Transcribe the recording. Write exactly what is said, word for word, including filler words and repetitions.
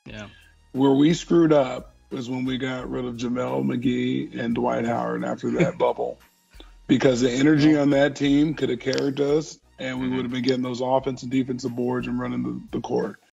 Yeah. Where we screwed up was when we got rid of JaVale McGee and Dwight Howard after that bubble, because the energy Well, on that team could have carried us, and we mhm. would have been getting those offensive and defensive boards and running the, the court.